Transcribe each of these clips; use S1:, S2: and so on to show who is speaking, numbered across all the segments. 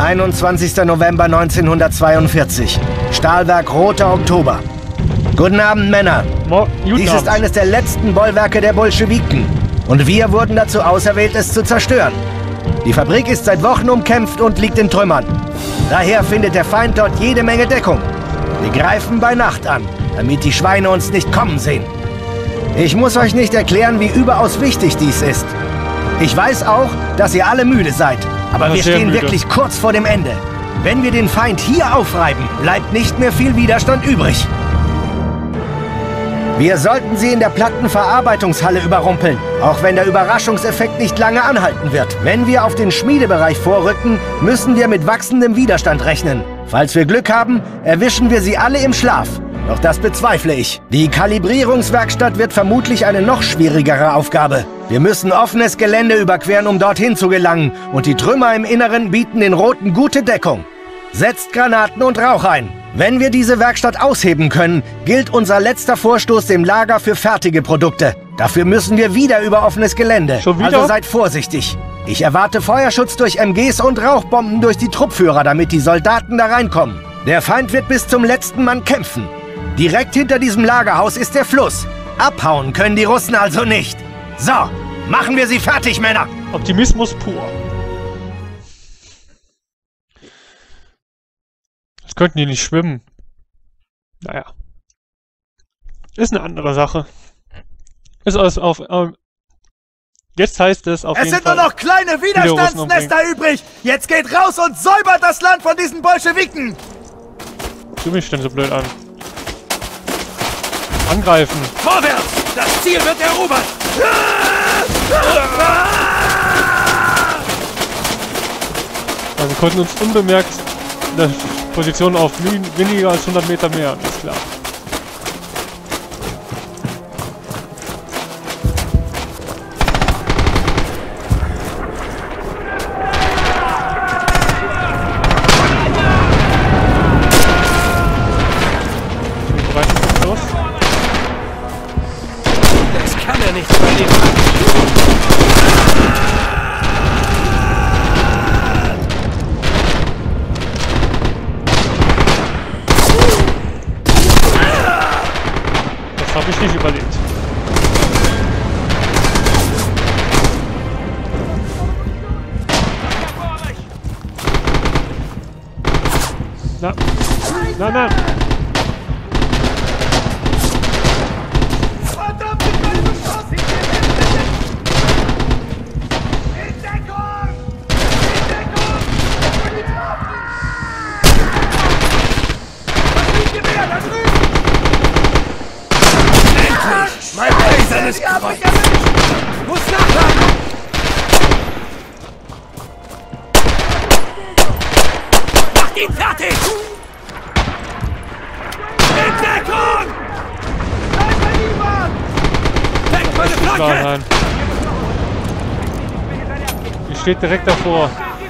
S1: 21. November 1942. Stahlwerk Roter Oktober. Guten Abend, Männer. Dies ist eines der letzten Bollwerke der Bolschewiken. Und wir wurden dazu auserwählt, es zu zerstören. Die Fabrik ist seit Wochen umkämpft und liegt in Trümmern. Daher findet der Feind dort jede Menge Deckung. Wir greifen bei Nacht an, damit die Schweine uns nicht kommen sehen. Ich muss euch nicht erklären, wie überaus wichtig dies ist. Ich weiß auch, dass ihr alle müde seid. Aber wir stehen wirklich kurz vor dem Ende. Wenn wir den Feind hier aufreiben, bleibt nicht mehr viel Widerstand übrig. Wir sollten sie in der Plattenverarbeitungshalle überrumpeln, auch wenn der Überraschungseffekt nicht lange anhalten wird. Wenn wir auf den Schmiedebereich vorrücken, müssen wir mit wachsendem Widerstand rechnen. Falls wir Glück haben, erwischen wir sie alle im Schlaf. Doch das bezweifle ich. Die Kalibrierungswerkstatt wird vermutlich eine noch schwierigere Aufgabe. Wir müssen offenes Gelände überqueren, um dorthin zu gelangen. Und die Trümmer im Inneren bieten den Roten gute Deckung. Setzt Granaten und Rauch ein. Wenn wir diese Werkstatt ausheben können, gilt unser letzter Vorstoß dem Lager für fertige Produkte. Dafür müssen wir wieder über offenes Gelände. Also seid vorsichtig. Ich erwarte Feuerschutz durch MGs und Rauchbomben durch die Truppführer, damit die Soldaten da reinkommen. Der Feind wird bis zum letzten Mann kämpfen. Direkt hinter diesem Lagerhaus ist der Fluss. Abhauen können die Russen also nicht. So, machen wir sie fertig, Männer!
S2: Optimismus pur. Das könnten die nicht schwimmen. Naja. Ist eine andere Sache. Ist alles auf... jetzt heißt es auf jeden Fall...
S3: Es sind nur noch kleine Widerstandsnester übrig! Jetzt geht raus und säubert das Land von diesen Bolschewiken!
S2: Du mich denn so blöd an? Angreifen!
S3: Vorwärts! Das Ziel wird erobert!
S2: Also wir konnten uns unbemerkt der Position auf weniger als 100 Meter mehr, ist klar.
S3: Das kann er nicht überleben.
S2: Habe ich nicht überlebt. Na. Na, na.
S3: Verdammt, ich bin geschossen! In Deckung! In Deckung! Das Gewehr, da drüben! Mein eisernes Kreuz! Muss nachladen! Macht ihn fertig! In Deckung! Nein, mein Lieber! Deckt meine Flanke!
S2: Die steht direkt davor.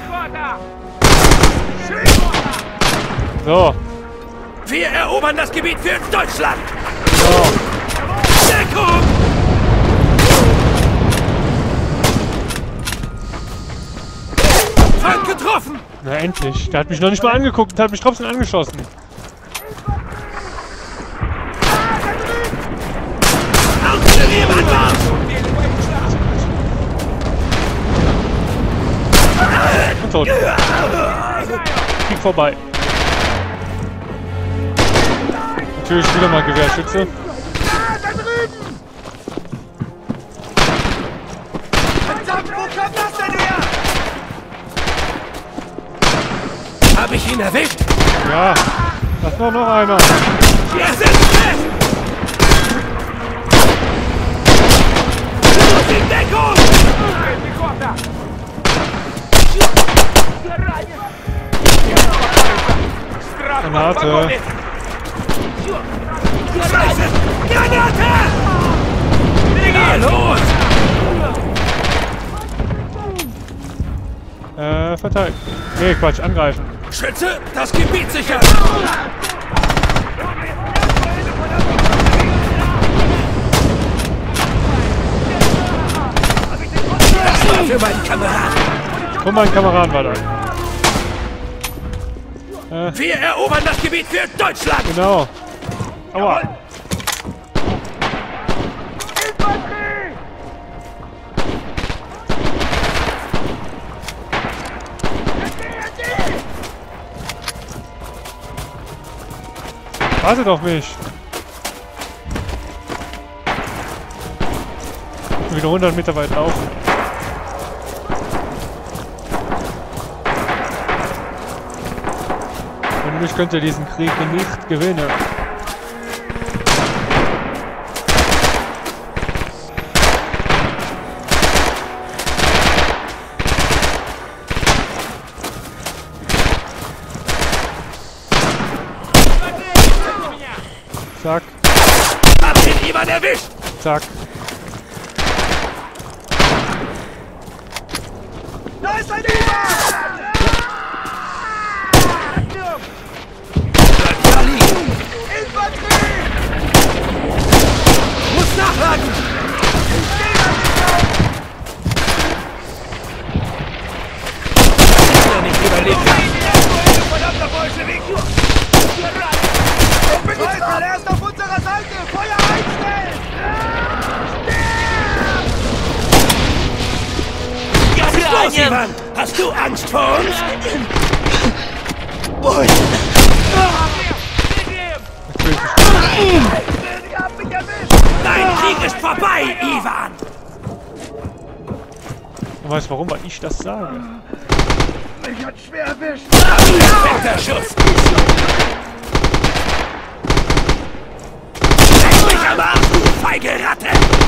S2: So.
S3: Wir erobern das Gebiet für Deutschland!
S2: So.
S3: Deckung! Feind getroffen!
S2: Na endlich. Der hat mich noch nicht mal angeguckt und hat mich trotzdem angeschossen.
S3: Artillerie im Anmarsch!
S2: Und tot. Krieg vorbei. Natürlich wieder mal Gewehrschütze.
S3: Da drüben! Verdammt, wo kommt das denn her? Hab ich ihn erwischt?
S2: Ja, da ist noch einer.
S3: Wir sind fest! Los in Deckung!
S2: Granate.
S3: Scheiße! Granate! Na los!
S2: Verteilt. Nee, Quatsch, angreifen.
S3: Schütze, das Gebiet sichern! Das war für meinen Kameraden!
S2: Und mein Kameraden war da.
S3: Wir erobern das Gebiet für Deutschland!
S2: Genau. Aua. Wartet auf mich! Ich bin wieder 100 Meter weit laufen. Und mich könnt ihr diesen Krieg nicht gewinnen. Zack.
S3: Hab ihn jemand erwischt!
S2: Zack.
S3: Da ist ein Ivan! Infanterie! Muss nachladen! Ich will nicht überleben! Verdammter Bolschewik! Er ist auf unserer Seite! Feuer einstellen! Was ist los, Ivan? Hast du Angst vor uns? Dein Krieg ist vorbei, Ivan!
S2: Du weißt warum, weil ich das sage.
S3: Mich hat schwer erwischt! Perfekter Schuss! Leck mich am Arsch, du feige Ratte!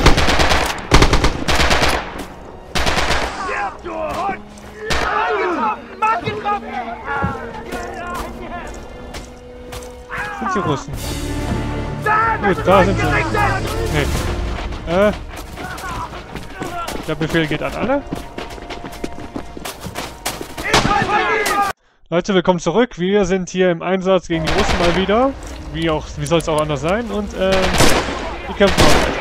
S3: Ja, du Hund! Mann getroffen!
S2: Sind die Russen? Gut, da sind sie. Nee. Der Befehl geht an alle. Leute, willkommen zurück. Wir sind hier im Einsatz gegen die Russen mal wieder. Wie soll es auch anders sein? Und die kämpfen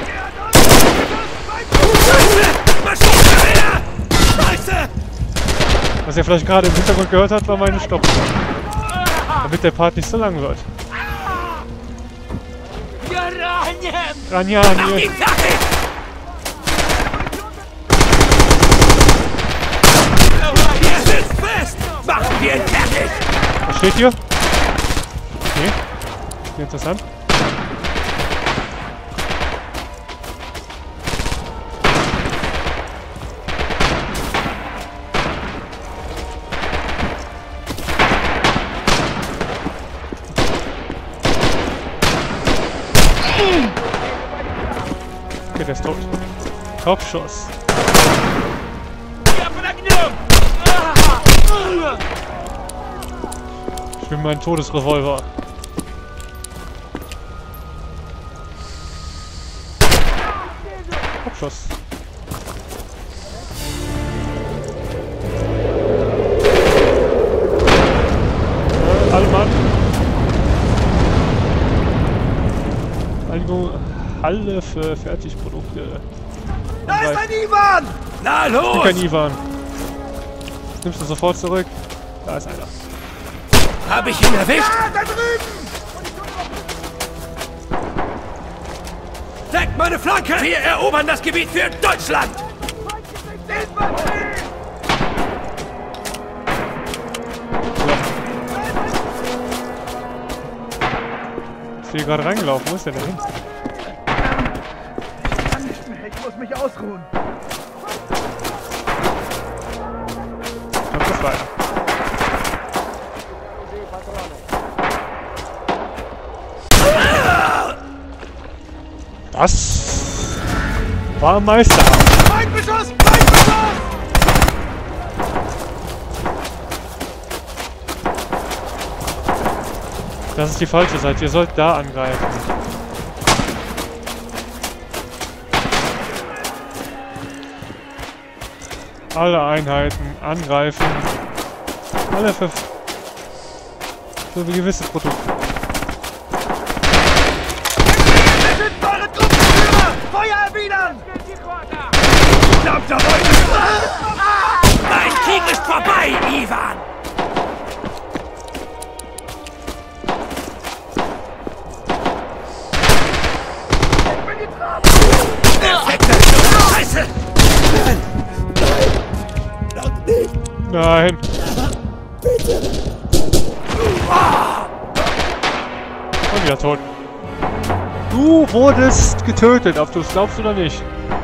S2: auch. Was ihr vielleicht gerade im Hintergrund gehört habt, war meine Stopp. Damit der Part nicht so lang wird. Ranjan,
S3: Mach ihn fertig! Wir sind fest! Machen wir ihn fertig!
S2: Was steht hier? Okay. Sehr interessant. Okay, der ist tot. Kopfschuss. Ich will meinen Todesrevolver. Kopfschuss. Allmann. Halle für Fertigprodukte.
S3: Da ist ein Ivan! Na los!
S2: Kein Ivan. Das nimmst du sofort zurück. Da ist einer.
S3: Hab ich ihn erwischt? Ja, da drüben! Deckt meine Flanke! Wir erobern das Gebiet für Deutschland!
S2: Ich bin hier gerade reingelaufen. Wo ist der denn hin?
S3: Ich kann nicht mehr. Ich muss mich ausruhen.
S2: Ich glaube, das war einer. Das war Meister.
S3: Feindbeschuss! Feindbeschuss!
S2: Das ist die falsche Seite. Ihr sollt da angreifen. Alle Einheiten angreifen. Alle für gewisse Produkte.
S3: Feuer erwidern! Dein Krieg ist vorbei, Ivan!
S2: Nein. Und wieder tot. Du wurdest getötet, ob du es glaubst oder nicht.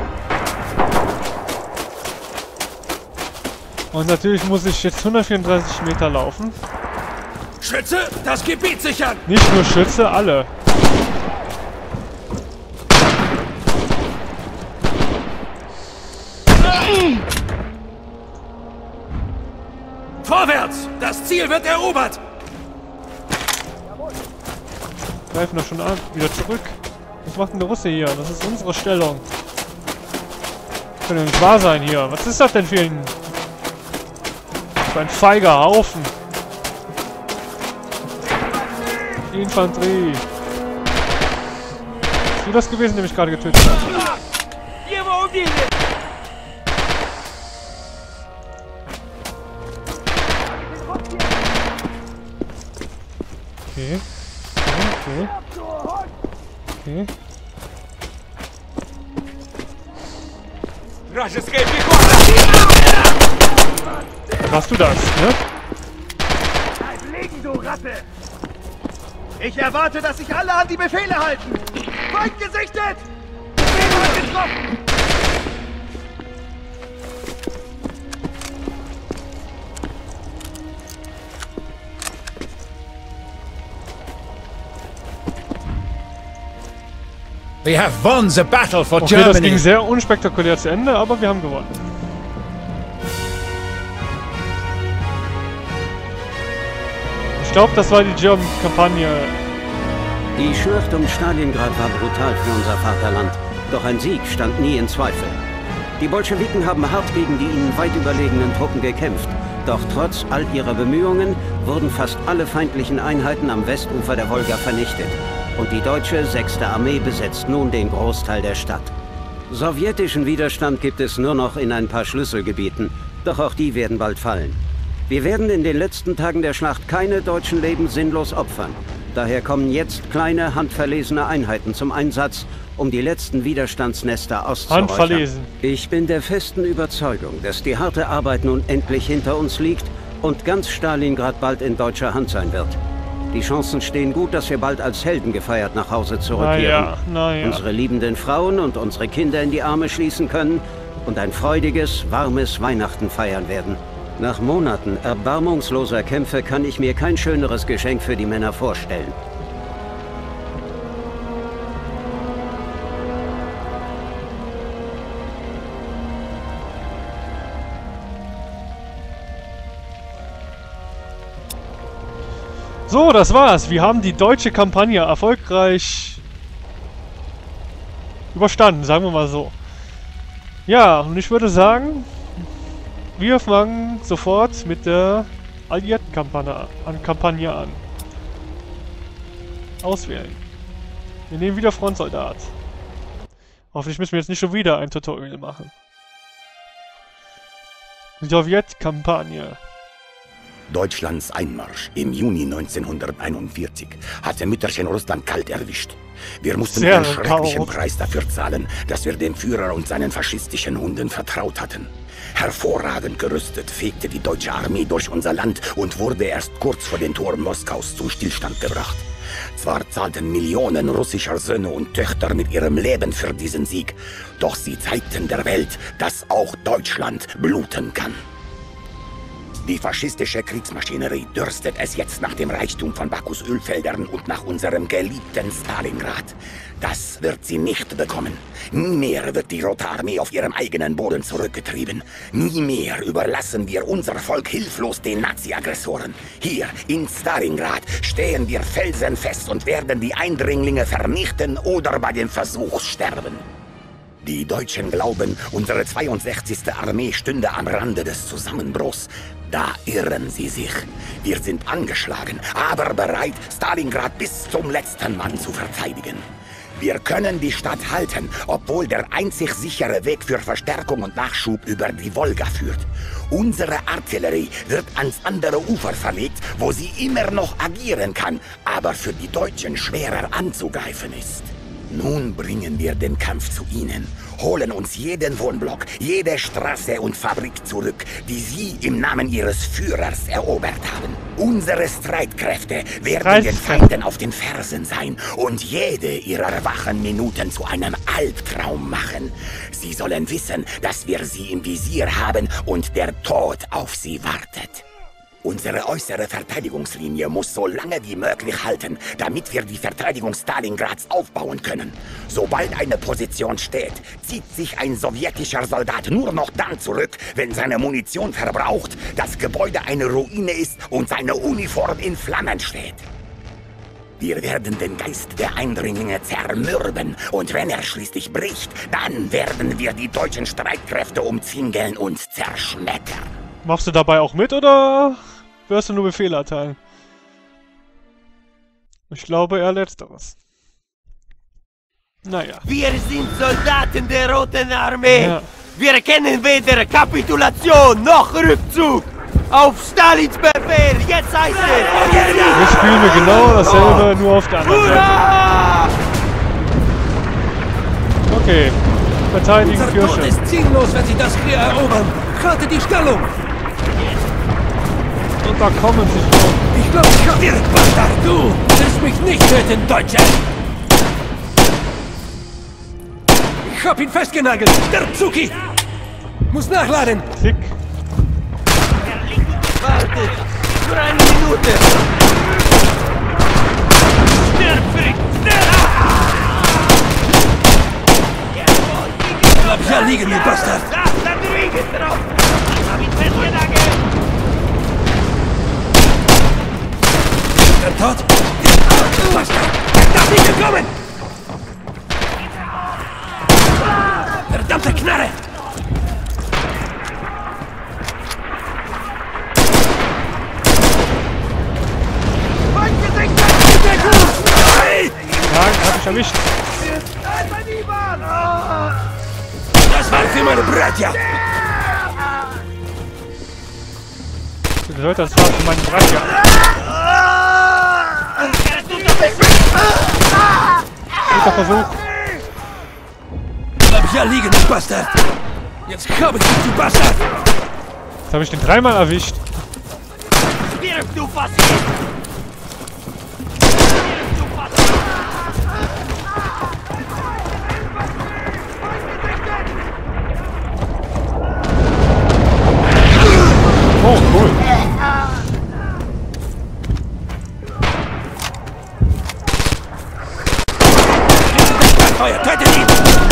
S2: Und natürlich muss ich jetzt 134 Meter laufen.
S3: Schütze, das Gebiet sichern!
S2: Nicht nur Schütze, alle.
S3: Vorwärts! Das Ziel wird erobert!
S2: Greifen doch schon an. Wieder zurück. Was macht denn der Russe hier? Das ist unsere Stellung. Das kann ja nicht wahr sein hier. Was ist das denn für ein feiger Haufen? Infanterie. Ist du das gewesen, der mich gerade getötet hat? Okay. Okay. Okay. Warst du das, ne?
S3: Bleib liegen, du Ratte! Ich erwarte, dass sich alle an die Befehle halten! Feind gesichtet! Befehl getroffen!
S4: We have won the battle for
S2: Okay,
S4: Germany.
S2: das ging sehr unspektakulär zu Ende, aber wir haben gewonnen. Ich glaube, das war die German-Kampagne.
S5: Die Schlacht um Stalingrad war brutal für unser Vaterland, doch ein Sieg stand nie in Zweifel. Die Bolschewiken haben hart gegen die ihnen weit überlegenen Truppen gekämpft, doch trotz all ihrer Bemühungen wurden fast alle feindlichen Einheiten am Westufer der Wolga vernichtet. Und die deutsche 6. Armee besetzt nun den Großteil der Stadt. Sowjetischen Widerstand gibt es nur noch in ein paar Schlüsselgebieten, doch auch die werden bald fallen. Wir werden in den letzten Tagen der Schlacht keine deutschen Leben sinnlos opfern. Daher kommen jetzt kleine, handverlesene Einheiten zum Einsatz, um die letzten Widerstandsnester auszuräuchern.
S2: Handverlesen.
S5: Ich bin der festen Überzeugung, dass die harte Arbeit nun endlich hinter uns liegt und ganz Stalingrad bald in deutscher Hand sein wird. Die Chancen stehen gut, dass wir bald als Helden gefeiert nach Hause zurückkehren.
S2: Naja.
S5: Unsere liebenden Frauen und unsere Kinder in die Arme schließen können und ein freudiges, warmes Weihnachten feiern werden. Nach Monaten erbarmungsloser Kämpfe kann ich mir kein schöneres Geschenk für die Männer vorstellen.
S2: So, das war's. Wir haben die deutsche Kampagne erfolgreich überstanden, sagen wir mal so. Ja, und ich würde sagen, wir fangen sofort mit der Alliierten-Kampagne an. Auswählen. Wir nehmen wieder Frontsoldat. Hoffentlich müssen wir jetzt nicht schon wieder ein Tutorial machen. Sowjetkampagne.
S6: Deutschlands Einmarsch im Juni 1941 hatte Mütterchen Russland kalt erwischt. Wir mussten
S2: Sehr
S6: einen schrecklichen
S2: kalt.
S6: Preis dafür zahlen, dass wir dem Führer und seinen faschistischen Hunden vertraut hatten. Hervorragend gerüstet fegte die deutsche Armee durch unser Land und wurde erst kurz vor den Toren Moskaus zum Stillstand gebracht. Zwar zahlten Millionen russischer Söhne und Töchter mit ihrem Leben für diesen Sieg, doch sie zeigten der Welt, dass auch Deutschland bluten kann. Die faschistische Kriegsmaschinerie dürstet es jetzt nach dem Reichtum von Bakus Ölfeldern und nach unserem geliebten Stalingrad. Das wird sie nicht bekommen. Nie mehr wird die Rote Armee auf ihrem eigenen Boden zurückgetrieben. Nie mehr überlassen wir unser Volk hilflos den Nazi-Aggressoren. Hier in Stalingrad stehen wir felsenfest und werden die Eindringlinge vernichten oder bei dem Versuch sterben. Die Deutschen glauben, unsere 62. Armee stünde am Rande des Zusammenbruchs. Da irren sie sich. Wir sind angeschlagen, aber bereit, Stalingrad bis zum letzten Mann zu verteidigen. Wir können die Stadt halten, obwohl der einzig sichere Weg für Verstärkung und Nachschub über die Wolga führt. Unsere Artillerie wird ans andere Ufer verlegt, wo sie immer noch agieren kann, aber für die Deutschen schwerer anzugreifen ist. Nun bringen wir den Kampf zu Ihnen, holen uns jeden Wohnblock, jede Straße und Fabrik zurück, die Sie im Namen Ihres Führers erobert haben. Unsere Streitkräfte werden den Feinden auf den Fersen sein und jede ihrer wachen Minuten zu einem Albtraum machen. Sie sollen wissen, dass wir sie im Visier haben und der Tod auf sie wartet. Unsere äußere Verteidigungslinie muss so lange wie möglich halten, damit wir die Verteidigung Stalingrads aufbauen können. Sobald eine Position steht, zieht sich ein sowjetischer Soldat nur noch dann zurück, wenn seine Munition verbraucht, das Gebäude eine Ruine ist und seine Uniform in Flammen steht. Wir werden den Geist der Eindringlinge zermürben und wenn er schließlich bricht, dann werden wir die deutschen Streitkräfte umzingeln und zerschmettern.
S2: Machst du dabei auch mit oder wirst du nur Befehle erteilen? Ich glaube eher letzteres. Naja.
S3: Wir sind Soldaten der Roten Armee.
S2: Ja.
S3: Wir kennen weder Kapitulation noch Rückzug. Auf Stalins Befehl, jetzt heißt es...
S2: Jetzt spielen wir genau dasselbe, nur auf der anderen Seite. Okay. Verteidigen Kirche.
S7: Unser Tod ist ziellos, wenn Sie das hier erobern. Halte die Stellung.
S2: Und da kommen sie schon.
S7: Ich glaube, ich hab dir... Bastard, du willst mich nicht töten, Deutsche! Ich hab ihn festgenagelt. Der Zuki! Muss nachladen.
S2: Tick.
S3: Wartet, nur eine Minute. Stirb, Frick, stirb!
S7: Bleib ja liegen, du Bastard!
S3: Da drüben drauf! Ich hab ihn festgenagelt!
S7: Der tot? Bastard! Darf nicht entkommen! Verdammte Knarre!
S2: Nein, hab ich erwischt.
S7: Das war für meine Bratja!
S2: Das war für meinen Bratja. Guter Versuch.
S7: Bleib ja liegen, du Bastard! Jetzt habe ich dich, du Bastard!
S2: Jetzt habe ich den dreimal erwischt.
S3: Stirb, du Faschist!
S2: Oh, cool.
S7: Feuer, tötet ihn!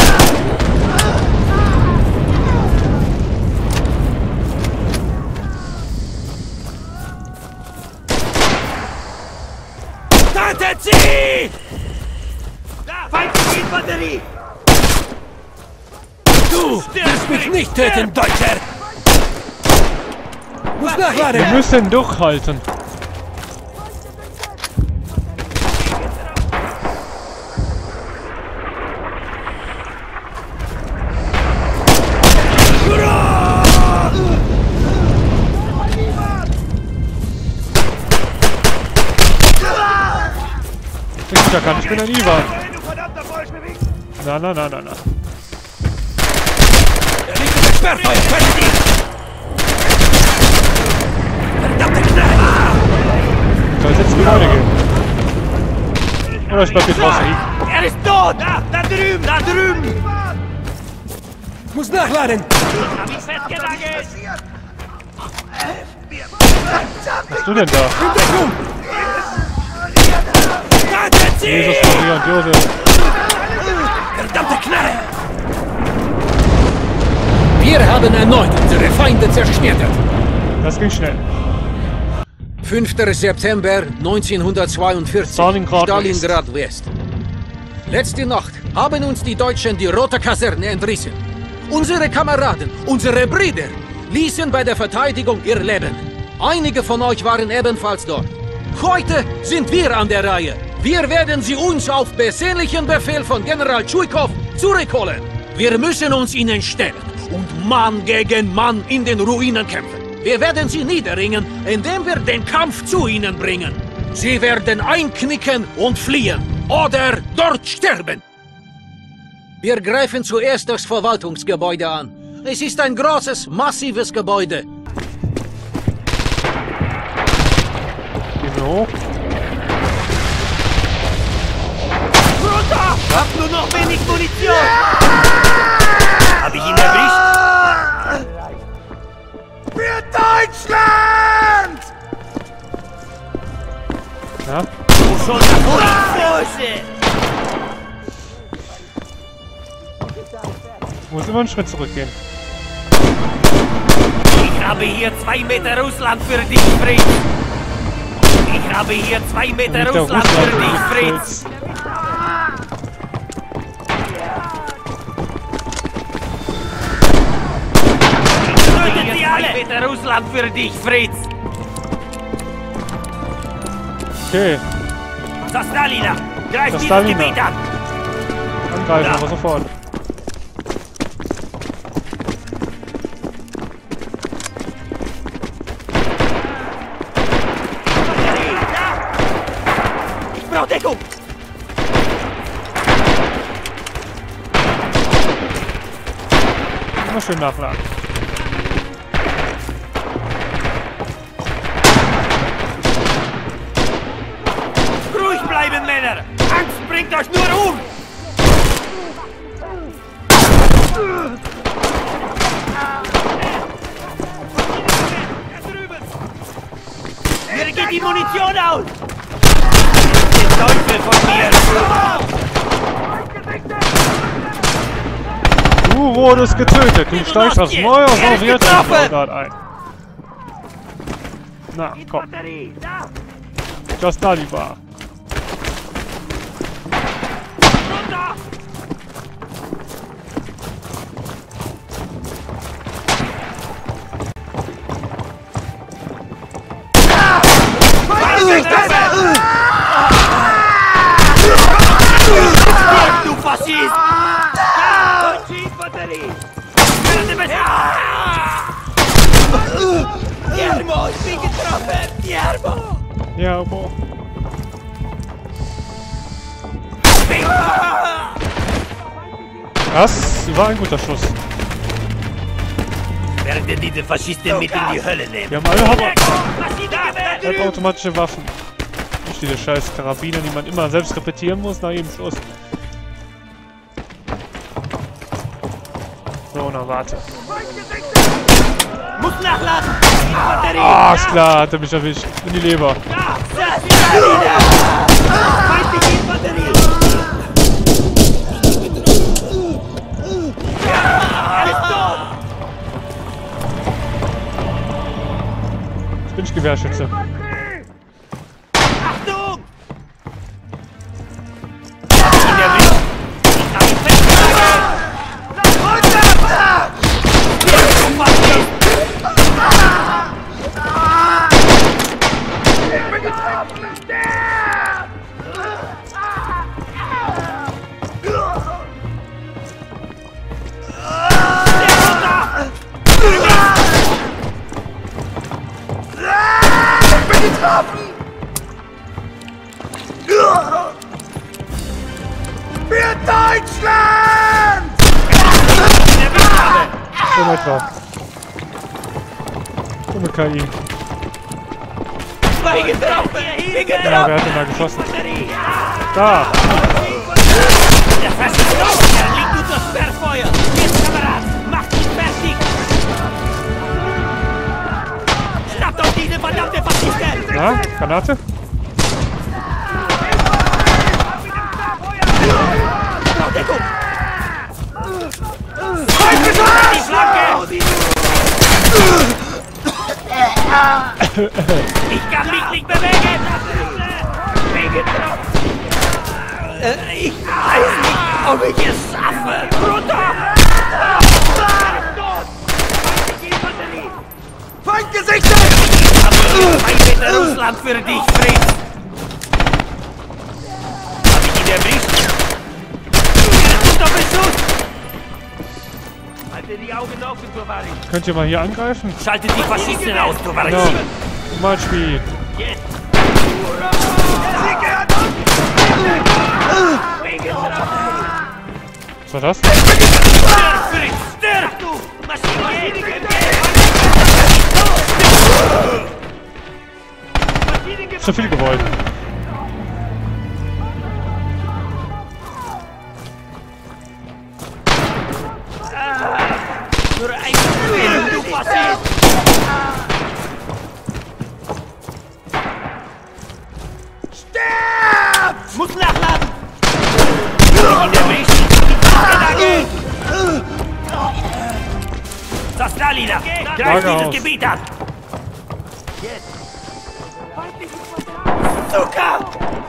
S7: Tötet sie!
S3: Da, feindliche Infanterie!
S7: Du wirst mich nicht töten, Deutscher! Muss nachladen!
S2: Wir müssen durchhalten. Ich bin ein Ivan. Na.
S7: Er liegt unter Sperrfeuer! Tötet ihn! Verdammte Knarre!
S2: Soll es jetzt Gebäude gehen? Oder ich bleib hier draußen liegen?
S3: Er ist tot! Da drüben!
S7: Muss nachladen!
S3: Hab ich festgenagelt!
S2: Was bist du denn da?
S7: In Deckung! Tötet sie!
S2: Jesus, Maria und Josef.
S7: Verdammte Knarre! Wir haben erneut unsere Feinde zerschmettert.
S2: Das ging schnell.
S7: 5. September 1942,
S2: Stalingrad
S7: West. Letzte Nacht haben uns die Deutschen die Rote Kaserne entrissen. Unsere Kameraden, unsere Brüder, ließen bei der Verteidigung ihr Leben. Einige von euch waren ebenfalls dort. Heute sind wir an der Reihe. Wir werden sie uns auf persönlichen Befehl von General Tschuikow zurückholen. Wir müssen uns ihnen stellen und Mann gegen Mann in den Ruinen kämpfen. Wir werden sie niederringen, indem wir den Kampf zu ihnen bringen. Sie werden einknicken und fliehen oder dort sterben. Wir greifen zuerst das Verwaltungsgebäude an. Es ist ein großes, massives Gebäude.
S2: Gehen wir hoch.
S3: Runter! Hab nur noch wenig Munition! Hab ich ihn erwischt? Für Deutschland!
S2: Ja.
S3: Schon Bursche!
S2: Ich muss immer einen Schritt zurückgehen.
S3: Ich habe hier 2 Meter Russland für dich, Fritz! Ich habe hier 2 Meter Russland für dich, Fritz! Tötet sie alle! 2 Meter Russland für dich, Fritz!
S2: Okay,
S3: Sastalina! Greif dieses
S2: Sastalina.
S3: Gebiet an!
S2: angreifen, aber sofort.
S3: Ich brauche Deckung!
S2: Immer schön nachladen.
S3: Ruhig bleiben, Männer! Angst bringt euch nur um! Mir geht die Munition aus! Den Teufel von mir!
S2: Du wurdest getötet. Du steigst aufs neue Sowjetsoldat ein. Na, komm. Just Dalibar.
S3: Du Faschist! Deutsche Infanterie! Jermo, ich bin getroffen! Jermo!
S2: Ja, boah. Das war ein guter Schuss.
S3: Werden diese Faschisten mit in die Hölle nehmen?
S2: Wir haben alle halbautomatische Waffen. Nicht diese scheiß Karabiner, die man immer selbst repetieren muss nach jedem Schuss. So, na warte.
S3: Muss nachladen! Infanterie!
S2: Ah, ist klar, hat er mich erwischt. In die Leber.
S3: Feindliche Infanterie! Er ist tot!
S2: Jetzt bin ich Gewehrschütze.
S3: Achtung! Hab ich ihn erwischt? Ich hab ihn festgehalten! Runter! Ich bin getroffen! Für Deutschland!
S2: So etwa. Dumme KI.
S3: Zwei getroffen! Bin getroffen!
S2: Ja, wer hat denn da geschossen? Da!
S3: Der Faschist liegt unter Sperrfeuer! Jetzt, Kamerad! Macht ihn fertig! Schnappt auf diese verdammte Faschisten!
S2: Na, Granate?
S3: Deckung! Die Flanke! Ich kann mich nicht bewegen! Bin getroffen! Ich weiß nicht, ob ich es schaffe! Runter! Feind gesichtet! Ich habe 2 Meter Russland für dich, Fritz! Hab ich ihn erwischt? Doppelschuss! Halte die Augen offen, Tovarich!
S2: Könnt ihr mal hier angreifen?
S3: Schaltet die Faschisten aus, Tovarich!
S2: No. Mal spielen.
S3: Jetzt!
S2: Was war das? Zu viel gewollt.
S3: Muss nachladen! Zastalina! Greif dieses Gebiet an! Zucker!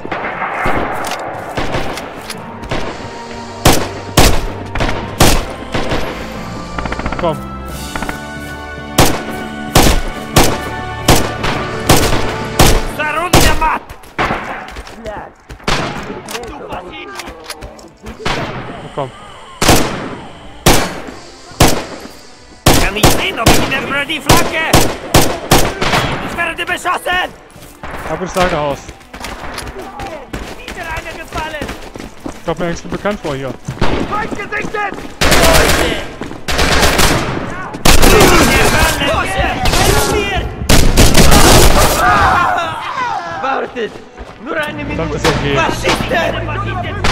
S2: Komm. Komm.
S3: Kann nicht sehen, ob ich ihn erfülle die Flanke! Ich werde beschossen!
S2: Hab ich sage aus.
S3: Wieder einer gefallen!
S2: Kommt mir eigentlich bekannt vor hier.
S3: Feind gesichtet! Wartet! Nur eine Minute!
S2: Dann ist er geht.
S3: Faschisten!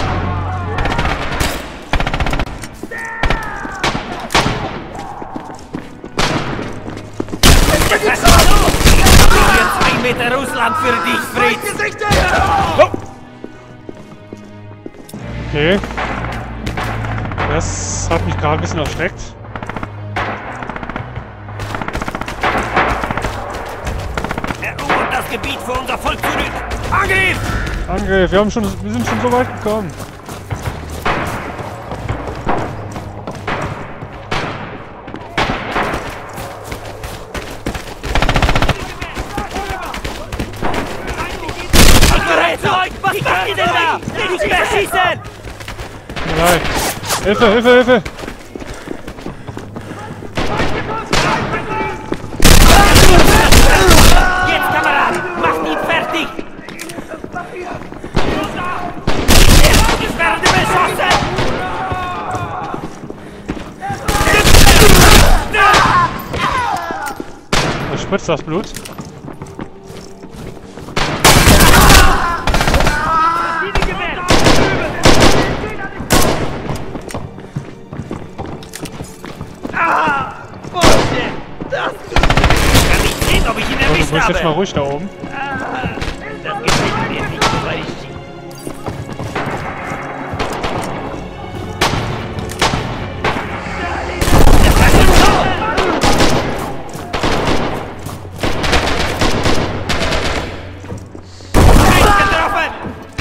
S3: Hier 2 Meter Russland für dich, Fritz!
S2: Oh. Okay. Das hat mich gerade ein bisschen erschreckt.
S3: Erobert das Gebiet für unser Volk zurück! Angriff!
S2: Angriff, wir sind schon so weit gekommen.
S3: Was macht ihr denn da? Nicht mehr schießen!
S2: Nein. Hilfe, Hilfe, Hilfe!
S3: Jetzt, Kamerad! Macht ihn fertig! Ich werde beschossen!
S2: Da spritzt das Blut. Du bist jetzt mal ruhig da oben.
S3: Das gefällt mir nicht so richtig. Getroffen!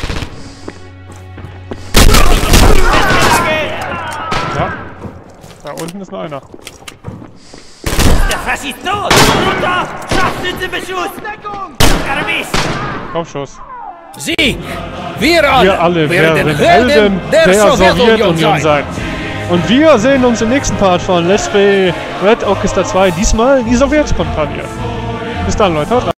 S2: Ja. Da unten ist noch einer.
S3: Der Faschist tot! Runter! Scharfschützenbeschuss! Karabis!
S2: Kopfschuss.
S7: Sieg! Wir alle
S2: werden Helden der Sowjetunion sein. Und wir sehen uns im nächsten Part von Let's Play Red Orchestra 2. Diesmal die Sowjetkompanie. Bis dann, Leute. Haut rein.